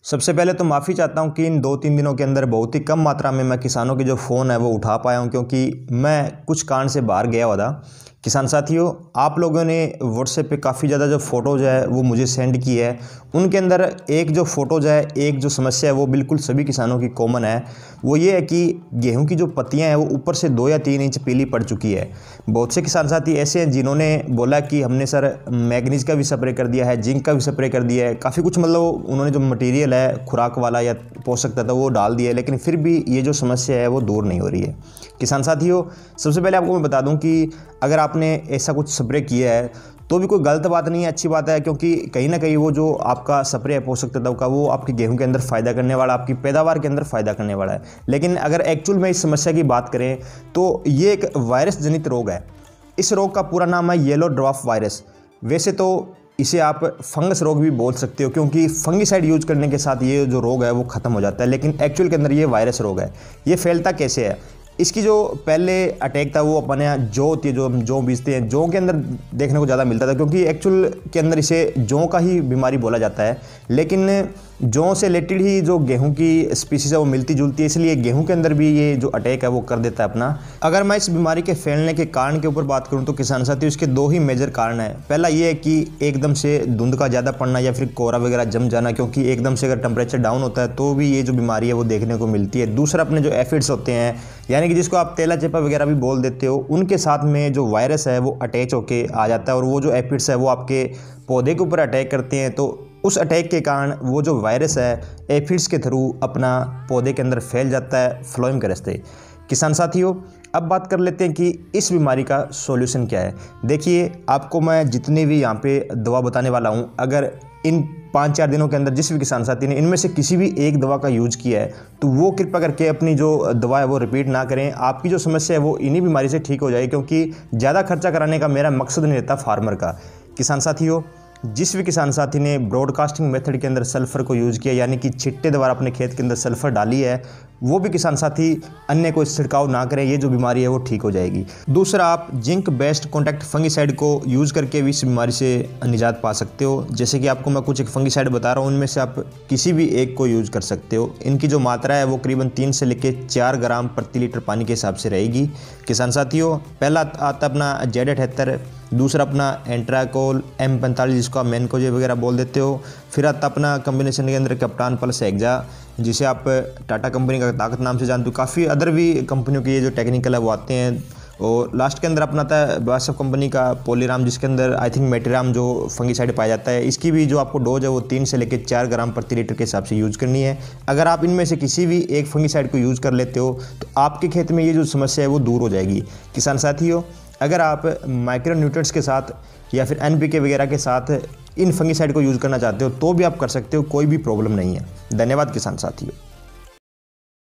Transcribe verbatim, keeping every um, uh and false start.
सबसे पहले तो माफ़ी चाहता हूँ कि इन दो तीन दिनों के अंदर बहुत ही कम मात्रा में मैं किसानों के जो फ़ोन है वो उठा पाया हूँ, क्योंकि मैं कुछ कारण से बाहर गया हुआ था। किसान साथियों, आप लोगों ने व्हाट्सएप पे काफ़ी ज़्यादा जो फ़ोटोज़ है वो मुझे सेंड की है। उनके अंदर एक जो फ़ोटोज़ है, एक जो समस्या है वो बिल्कुल सभी किसानों की कॉमन है। वो ये है कि गेहूं की जो पत्तियां हैं वो ऊपर से दो या तीन इंच पीली पड़ चुकी है। बहुत से किसान साथी ऐसे हैं जिन्होंने बोला कि हमने सर मैग्नीज का भी स्प्रे कर दिया है, जिंक का भी स्प्रे कर दिया है, काफ़ी कुछ मतलब उन्होंने जो मटेरियल है खुराक वाला या पोषक तत्व वो डाल दिया है, लेकिन फिर भी ये जो समस्या है वो दूर नहीं हो रही है। किसान साथियों, सबसे पहले आपको मैं बता दूं कि अगर आपने ऐसा कुछ स्प्रे किया है तो भी कोई गलत बात नहीं है, अच्छी बात है, क्योंकि कहीं ना कहीं वो जो आपका स्प्रे है पोषक तत्व का वो आपके गेहूं के अंदर फ़ायदा करने वाला, आपकी पैदावार के अंदर फ़ायदा करने वाला है। लेकिन अगर एक्चुअल में इस समस्या की बात करें तो ये एक वायरस जनित रोग है। इस रोग का पूरा नाम है येलो ड्वार्फ वायरस। वैसे तो इसे आप फंगस रोग भी बोल सकते हो, क्योंकि फंगिसाइड यूज करने के साथ ये जो रोग है वो ख़त्म हो जाता है, लेकिन एक्चुअल के अंदर ये वायरस रोग है। ये फैलता कैसे है? इसकी जो पहले अटैक था वो अपने यहाँ जौ होती है, जो हम जौ बीजते हैं, जौ के अंदर देखने को ज़्यादा मिलता था, क्योंकि एक्चुअल के अंदर इसे जौ का ही बीमारी बोला जाता है। लेकिन जौ से रिलेटेड ही जो गेहूं की स्पीसीज है वो मिलती जुलती है, इसलिए गेहूं के अंदर भी ये जो अटैक है वो कर देता है अपना। अगर मैं इस बीमारी के फैलने के कारण के ऊपर बात करूं तो किसान साथियों, इसके दो ही मेजर कारण है। पहला ये है कि एकदम से धुंध का ज़्यादा पड़ना या फिर कोहरा वगैरह जम जाना, क्योंकि एकदम से अगर टेम्परेचर डाउन होता है तो भी ये जो बीमारी है वो देखने को मिलती है। दूसरा, अपने जो एफिड्स होते हैं, यानी कि जिसको आप तेला चेपा वगैरह भी बोल देते हो, उनके साथ में जो वायरस है वो अटैच होके आ जाता है, और वो जो एफिड्स है वो आपके पौधे के ऊपर अटैक करते हैं। तो उस अटैक के कारण वो जो वायरस है एफिड्स के थ्रू अपना पौधे के अंदर फैल जाता है फ्लोएम के रास्ते। किसान साथियों, अब बात कर लेते हैं कि इस बीमारी का सॉल्यूशन क्या है। देखिए, आपको मैं जितनी भी यहाँ पे दवा बताने वाला हूँ, अगर इन पाँच चार दिनों के अंदर जिस भी किसान साथी ने इनमें से किसी भी एक दवा का यूज किया है तो वो कृपया करके अपनी जो दवा है वो रिपीट ना करें। आपकी जो समस्या है वो इन्हीं बीमारी से ठीक हो जाए, क्योंकि ज़्यादा खर्चा कराने का मेरा मकसद नहीं रहता फार्मर का। किसान साथियों, जिस भी किसान साथी ने ब्रॉडकास्टिंग मेथड के अंदर सल्फर को यूज़ किया, यानी कि छिट्टे द्वारा अपने खेत के अंदर सल्फर डाली है, वो भी किसान साथी अन्य को छिड़काव ना करें, ये जो बीमारी है वो ठीक हो जाएगी। दूसरा, आप जिंक बेस्ड कॉन्टैक्ट फंगिसाइड को यूज़ करके भी इस बीमारी से निजात पा सकते हो। जैसे कि आपको मैं कुछ एक फंगिसाइड बता रहा हूँ, उनमें से आप किसी भी एक को यूज़ कर सकते हो। इनकी जो मात्रा है वो करीबन तीन से लेकर चार ग्राम प्रति लीटर पानी के हिसाब से रहेगी। किसान साथियों, पहला आता अपना जेड अठहत्तर, दूसरा अपना एंट्राकोल एम पैंतालीस, जिसको आप मैनकोजे वगैरह बोल देते हो। फिर आता अपना कम्बिनेशन के अंदर कैप्टान प्लस एक्जा, जिसे आप टाटा कंपनी का ताकत नाम से जानते हो। काफ़ी अदर भी कंपनियों के ये जो टेक्निकल है वो आते हैं। और लास्ट के अंदर अपना आता है बासफ कंपनी का पोलीराम, जिसके अंदर आई थिंक मेटेराम जो फंगिसाइड पाया जाता है। इसकी भी जो आपको डोज है वो तीन से लेकर चार ग्राम प्रति लीटर के हिसाब से यूज़ करनी है। अगर आप इनमें से किसी भी एक फंगिसाइड को यूज़ कर लेते हो तो आपके खेत में ये जो समस्या है वो दूर हो जाएगी। किसान साथियों, अगर आप माइक्रो न्यूट्रिएंट्स के साथ या फिर एन पी के वगैरह के साथ इन फंगिसाइड को यूज़ करना चाहते हो तो भी आप कर सकते हो, कोई भी प्रॉब्लम नहीं है। धन्यवाद किसान साथियों।